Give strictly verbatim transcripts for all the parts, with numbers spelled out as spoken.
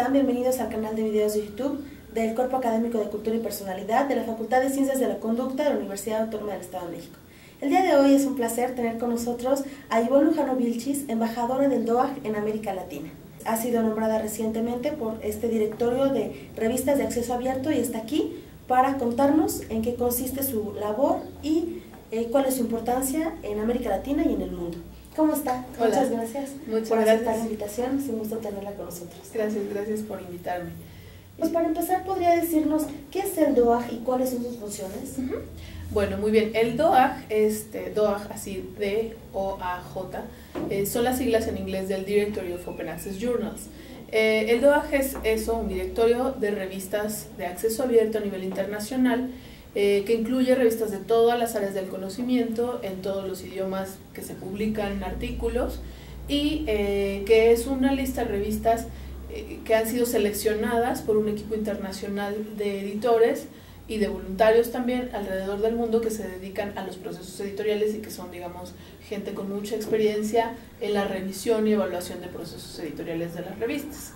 están? Bienvenidos al canal de videos de YouTube del Cuerpo Académico de Cultura y Personalidad de la Facultad de Ciencias de la Conducta de la Universidad Autónoma del Estado de México. El día de hoy es un placer tener con nosotros a Ivonne Lujano Vilchis, embajadora del D O A G en América Latina. Ha sido nombrada recientemente por este directorio de revistas de acceso abierto y está aquí para contarnos en qué consiste su labor y eh, cuál es su importancia en América Latina y en el mundo. ¿Cómo está? Hola. Muchas gracias Muchas por gracias. aceptar la invitación. Es un gusto tenerla con nosotros. Gracias, gracias por invitarme. Pues para empezar, ¿podría decirnos qué es el D O A G y cuáles son sus funciones? Uh-huh. Bueno, muy bien. El D O A G, este, D O A G, así D O A J, eh, son las siglas en inglés del Directory of Open Access Journals. Eh, el D O A G es eso, un directorio de revistas de acceso abierto a nivel internacional, eh, que incluye revistas de todas las áreas del conocimiento, en todos los idiomas que se publican artículos, y eh, que es una lista de revistas eh, que han sido seleccionadas por un equipo internacional de editores y de voluntarios también alrededor del mundo que se dedican a los procesos editoriales y que son, digamos, gente con mucha experiencia en la revisión y evaluación de procesos editoriales de las revistas.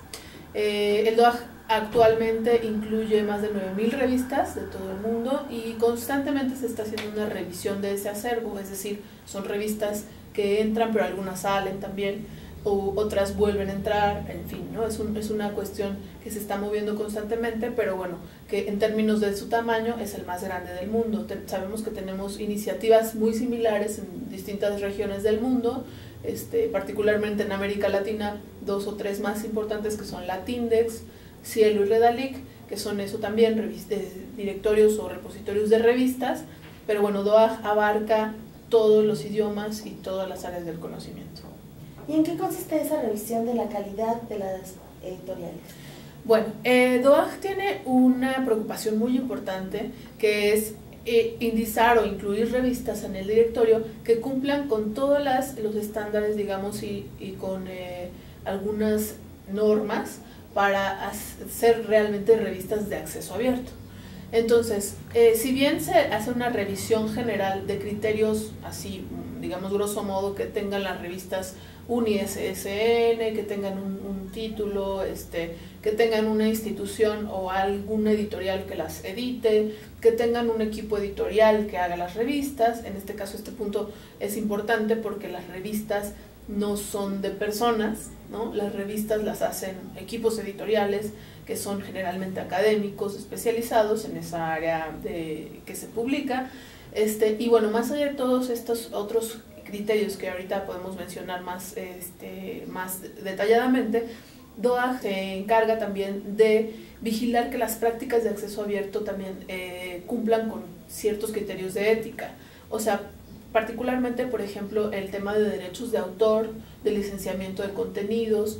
Eh, el D O A G actualmente incluye más de nueve mil revistas de todo el mundo y constantemente se está haciendo una revisión de ese acervo, es decir, son revistas que entran pero algunas salen también, o otras vuelven a entrar, en fin, ¿no? Es, un, es una cuestión que se está moviendo constantemente, pero bueno, que en términos de su tamaño es el más grande del mundo. Te, sabemos que tenemos iniciativas muy similares en distintas regiones del mundo, este, particularmente en América Latina, dos o tres más importantes que son Latindex, Cielo y Redalic, que son eso también, revistas, directorios o repositorios de revistas, pero bueno, D O A G abarca todos los idiomas y todas las áreas del conocimiento. ¿Y en qué consiste esa revisión de la calidad de las editoriales? Bueno, eh, D O A G tiene una preocupación muy importante que es eh, indizar o incluir revistas en el directorio que cumplan con todos las, los estándares, digamos, y, y con eh, algunas normas para hacer realmente revistas de acceso abierto. Entonces, eh, si bien se hace una revisión general de criterios, así, digamos, grosso modo, que tengan las revistas un I S S N, que tengan un, un título, este, que tengan una institución o algún editorial que las edite, que tengan un equipo editorial que haga las revistas. En este caso, este punto es importante porque las revistas no son de personas, ¿no? Las revistas las hacen equipos editoriales que son generalmente académicos especializados en esa área de, que se publica. Este, y bueno, más allá de todos estos otros criterios que ahorita podemos mencionar más, este, más detalladamente, D O A G se encarga también de vigilar que las prácticas de acceso abierto también eh, cumplan con ciertos criterios de ética. O sea, particularmente, por ejemplo, el tema de derechos de autor, de licenciamiento de contenidos,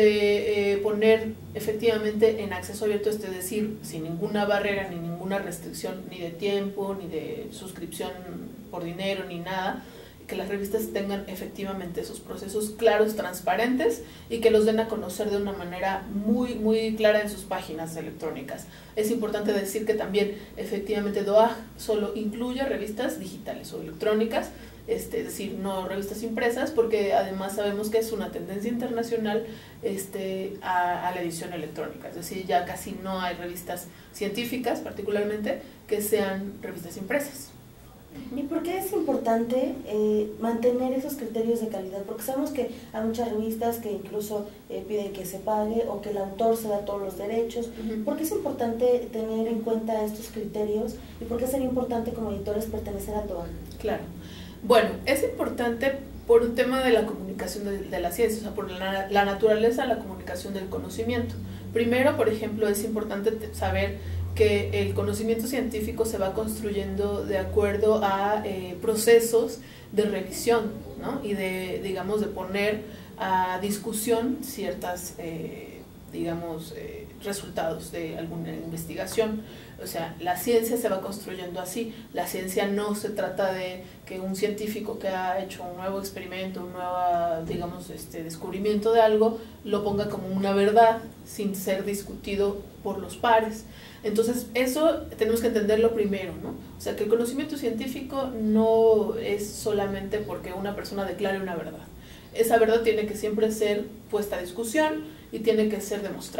de eh, poner efectivamente en acceso abierto, es decir, sin ninguna barrera, ni ninguna restricción, ni de tiempo, ni de suscripción por dinero, ni nada, que las revistas tengan efectivamente esos procesos claros, transparentes y que los den a conocer de una manera muy, muy clara en sus páginas electrónicas. Es importante decir que también efectivamente D O A G solo incluye revistas digitales o electrónicas, este, es decir, no revistas impresas, porque además sabemos que es una tendencia internacional este, a, a la edición electrónica, es decir, ya casi no hay revistas científicas particularmente que sean revistas impresas. ¿Y por qué es importante eh, mantener esos criterios de calidad? Porque sabemos que hay muchas revistas que incluso eh, piden que se pague o que el autor se da todos los derechos. Uh-huh. ¿Por qué es importante tener en cuenta estos criterios y por qué sería importante como editores pertenecer al D O A G? Claro. Bueno, es importante por un tema de la comunicación de, de la ciencia, o sea, por la, la naturaleza de la comunicación del conocimiento. Primero, por ejemplo, es importante saber que el conocimiento científico se va construyendo de acuerdo a eh, procesos de revisión, ¿no? Y de, digamos, de poner a discusión ciertas, eh, digamos, eh, resultados de alguna investigación. O sea, la ciencia se va construyendo así. La ciencia no se trata de que un científico que ha hecho un nuevo experimento, un nuevo, digamos, este, descubrimiento de algo, lo ponga como una verdad sin ser discutido por los pares. Entonces, eso tenemos que entenderlo primero, ¿no? O sea, que el conocimiento científico no es solamente porque una persona declare una verdad. Esa verdad tiene que siempre ser puesta a discusión y tiene que ser demostrada.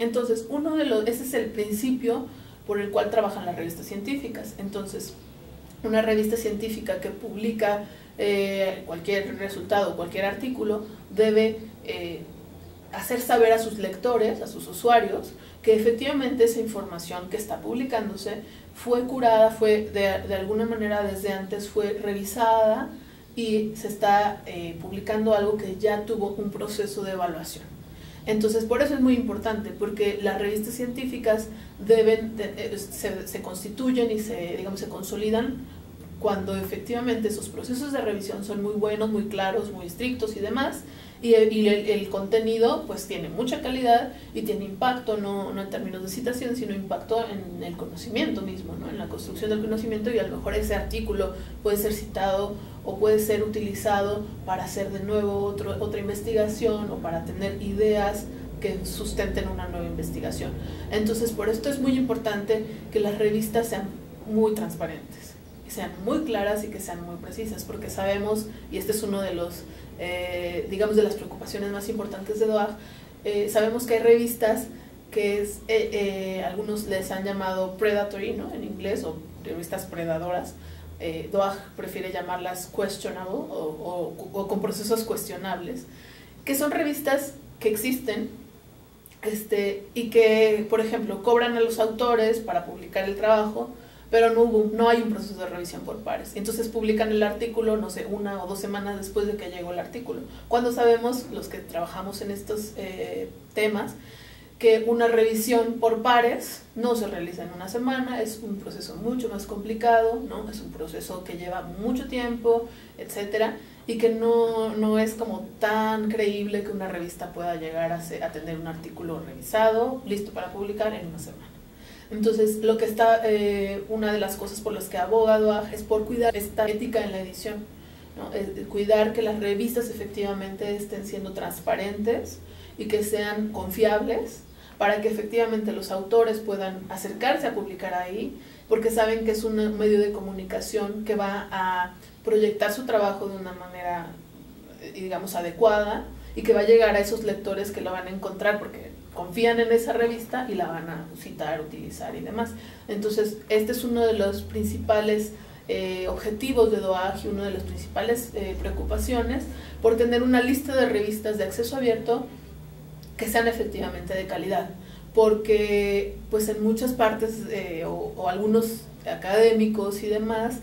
Entonces, uno de los, ese es el principio por el cual trabajan las revistas científicas. Entonces, una revista científica que publica eh, cualquier resultado, cualquier artículo, debe eh, hacer saber a sus lectores, a sus usuarios, que efectivamente esa información que está publicándose fue curada, fue de, de alguna manera desde antes fue revisada y se está eh, publicando algo que ya tuvo un proceso de evaluación. Entonces, por eso es muy importante, porque las revistas científicas deben, de, se, se constituyen y se, digamos, se consolidan cuando efectivamente esos procesos de revisión son muy buenos, muy claros, muy estrictos y demás, y el, y el, el contenido pues tiene mucha calidad y tiene impacto, no, no en términos de citación, sino impacto en el conocimiento mismo, ¿no? En la construcción del conocimiento, y a lo mejor ese artículo puede ser citado o puede ser utilizado para hacer de nuevo otro, otra investigación o para tener ideas que sustenten una nueva investigación. Entonces, por esto es muy importante que las revistas sean muy transparentes, que sean muy claras y que sean muy precisas, porque sabemos, y este es uno de los, eh, digamos, de las preocupaciones más importantes de D O A J, eh, sabemos que hay revistas que es, eh, eh, algunos les han llamado predatory, ¿no? En inglés, o revistas predadoras. Eh, D O A J prefiere llamarlas questionable o, o, o con procesos cuestionables, que son revistas que existen este, y que, por ejemplo, cobran a los autores para publicar el trabajo, pero no, hubo, no hay un proceso de revisión por pares. Entonces publican el artículo, no sé, una o dos semanas después de que llegó el artículo, cuando sabemos, los que trabajamos en estos eh, temas, que una revisión por pares no se realiza en una semana, es un proceso mucho más complicado, ¿no? Es un proceso que lleva mucho tiempo, etcétera, y que no, no es como tan creíble que una revista pueda llegar a, ser, a tener un artículo revisado, listo para publicar en una semana. Entonces, lo que está, eh, una de las cosas por las que aboga D O A J es por cuidar esta ética en la edición, ¿no? Es cuidar que las revistas efectivamente estén siendo transparentes y que sean confiables, para que efectivamente los autores puedan acercarse a publicar ahí, porque saben que es un medio de comunicación que va a proyectar su trabajo de una manera, digamos, adecuada, y que va a llegar a esos lectores que lo van a encontrar porque confían en esa revista y la van a citar, utilizar y demás. Entonces, este es uno de los principales eh, objetivos de D O A J y una de las principales eh, preocupaciones por tener una lista de revistas de acceso abierto que sean efectivamente de calidad, porque pues en muchas partes eh, o, o algunos académicos y demás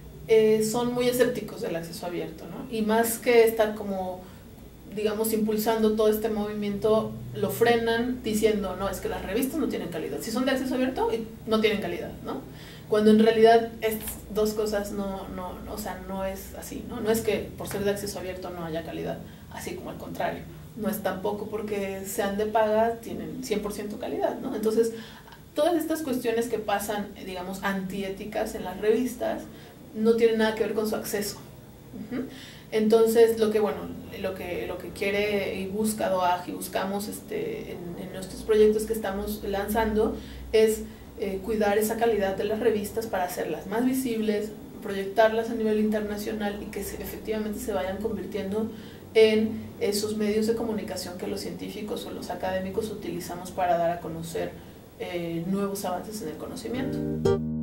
eh, son muy escépticos del acceso abierto, ¿no? Y más que estar como, digamos, impulsando todo este movimiento, lo frenan diciendo, no, es que las revistas no tienen calidad, si son de acceso abierto no tienen calidad, ¿no? Cuando en realidad estas dos cosas no, no, no, o sea, no es así, ¿no? No es que por ser de acceso abierto no haya calidad, así como al contrario. No es tampoco porque sean de paga, tienen cien por ciento calidad, ¿no? Entonces, todas estas cuestiones que pasan, digamos, antiéticas en las revistas, no tienen nada que ver con su acceso. Uh-huh. Entonces, lo que, bueno, lo que, lo que quiere y busca D O A J y buscamos este, en, en nuestros proyectos que estamos lanzando es eh, cuidar esa calidad de las revistas para hacerlas más visibles, proyectarlas a nivel internacional y que se, efectivamente se vayan convirtiendo en esos medios de comunicación que los científicos o los académicos utilizamos para dar a conocer eh, nuevos avances en el conocimiento.